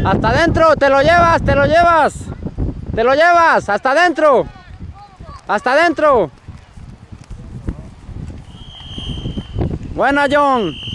Hasta adentro, te lo llevas, te lo llevas. Te lo llevas, hasta adentro. Hasta adentro. Buena, John.